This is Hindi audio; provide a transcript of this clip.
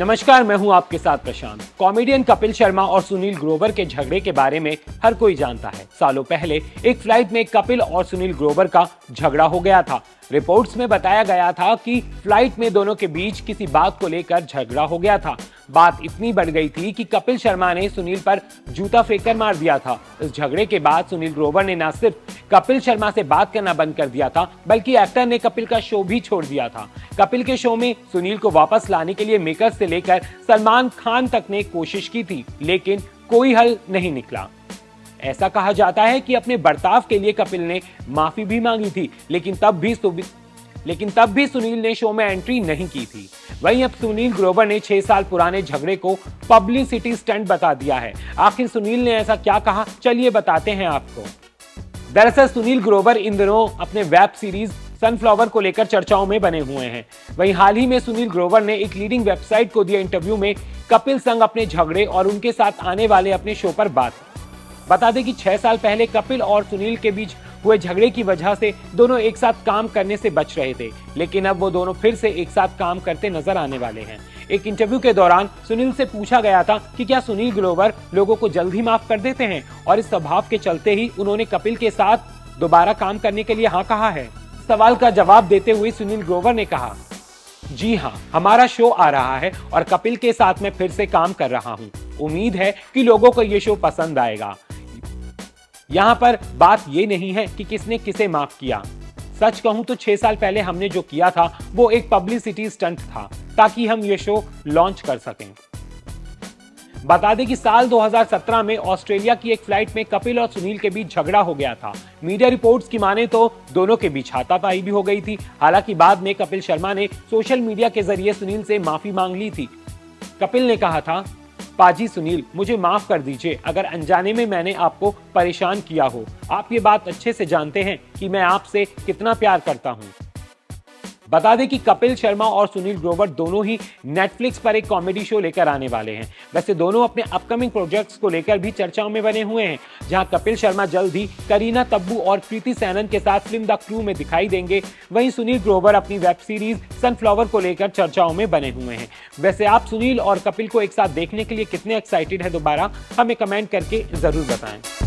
नमस्कार, मैं हूं आपके साथ प्रशांत। कॉमेडियन कपिल शर्मा और सुनील ग्रोवर के झगड़े के बारे में हर कोई जानता है। सालों पहले एक फ्लाइट में कपिल और सुनील ग्रोवर का झगड़ा हो गया था। रिपोर्ट्स में बताया गया था कि फ्लाइट में दोनों के बीच किसी बात को लेकर झगड़ा हो गया था। बात इतनी बढ़ गई थी कि कपिल शर्मा ने सुनील पर जूता फेंककर मार दिया था। इस झगड़े के बाद सुनील ग्रोवर ने न सिर्फ कपिल शर्मा से बात करना बंद कर दिया था, बल्कि एक्टर ने कपिल का शो भी छोड़ दिया था। कपिल के शो में सुनील को वापस लाने के लिए मेकर्स से लेकर सलमान खान तक ने कोशिश की थी, लेकिन कोई हल नहीं निकला। ऐसा कहा जाता है कि अपने बर्ताव के लिए कपिल ने माफी भी मांगी थी, लेकिन तब भी सुनील ने शो में एंट्री नहीं की थी। वहीं अब सुनील ग्रोवर ने 6 साल पुराने झगड़े को पब्लिसिटी स्टंट बता दिया है। आखिर सुनील ने ऐसा क्या कहा, चलिए बताते हैं आपको। दरअसल सुनील ग्रोवर इन दिनों अपने वेब सीरीज सनफ्लावर को लेकर चर्चाओं में बने हुए हैं। वहीं हाल ही में सुनील ग्रोवर ने एक लीडिंग वेबसाइट को दिए इंटरव्यू में कपिल संग अपने झगड़े और उनके साथ आने वाले अपने शो पर बता दें कि 6 साल पहले कपिल और सुनील के बीच हुए झगड़े की वजह से दोनों एक साथ काम करने से बच रहे थे, लेकिन अब वो दोनों फिर से एक साथ काम करते नजर आने वाले हैं। एक इंटरव्यू के दौरान सुनील से पूछा गया था कि क्या सुनील ग्रोवर लोगों को जल्द ही माफ कर देते हैं, और इस स्वभाव के चलते ही उन्होंने कपिल के साथ दोबारा काम करने के लिए हाँ कहा है। सवाल का जवाब देते हुए सुनील ग्रोवर ने कहा, जी हाँ, हमारा शो आ रहा है और कपिल के साथ मैं फिर से काम कर रहा हूँ। उम्मीद है कि लोगों को ये शो पसंद आएगा। यहाँ पर बात ये नहीं है कि किसने किसे माफ किया। सच कहूं तो 6 साल पहले हमने जो किया था वो एक पब्लिसिटी स्टंट था, ताकि हम ये शो लॉन्च कर सकें। बता दें कि साल 2017 में ऑस्ट्रेलिया की एक फ्लाइट में कपिल और सुनील के बीच झगड़ा हो गया था। मीडिया रिपोर्ट्स की माने तो दोनों के बीच हाथापाई भी हो गई थी। हालांकि बाद में कपिल शर्मा ने सोशल मीडिया के जरिए सुनील से माफी मांग ली थी। कपिल ने कहा था, पाजी सुनील, मुझे माफ कर दीजिए अगर अनजाने में मैंने आपको परेशान किया हो। आप ये बात अच्छे से जानते हैं कि मैं आपसे कितना प्यार करता हूं। बता दें कि कपिल शर्मा और सुनील ग्रोवर दोनों ही नेटफ्लिक्स पर एक कॉमेडी शो लेकर आने वाले हैं। वैसे दोनों अपने अपकमिंग प्रोजेक्ट्स को लेकर भी चर्चाओं में बने हुए हैं, जहां कपिल शर्मा जल्द ही करीना तब्बू और कृति सैनन के साथ फिल्म द क्रू में दिखाई देंगे। वहीं सुनील ग्रोवर अपनी वेब सीरीज सनफ्लावर को लेकर चर्चाओं में बने हुए हैं। वैसे आप सुनील और कपिल को एक साथ देखने के लिए कितने एक्साइटेड है, दोबारा हमें कमेंट करके जरूर बताएं।